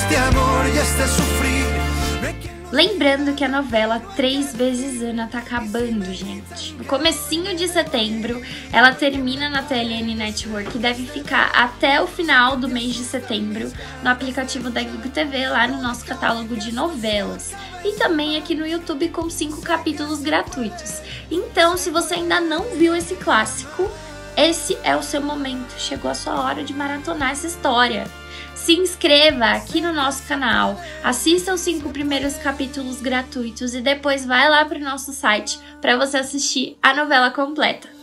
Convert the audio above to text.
este amor y este sufrir. Lembrando que a novela 3 vezes Ana tá acabando, gente. No comecinho de setembro, ela termina na TLN Network e deve ficar até o final do mês de setembro no aplicativo da Gigo TV, lá no nosso catálogo de novelas. E também aqui no YouTube com 5 capítulos gratuitos. Então, se você ainda não viu esse clássico, esse é o seu momento. Chegou a sua hora de maratonar essa história. Se inscreva aqui no nosso canal, assista os 5 primeiros capítulos gratuitos e depois vai lá para o nosso site para você assistir a novela completa.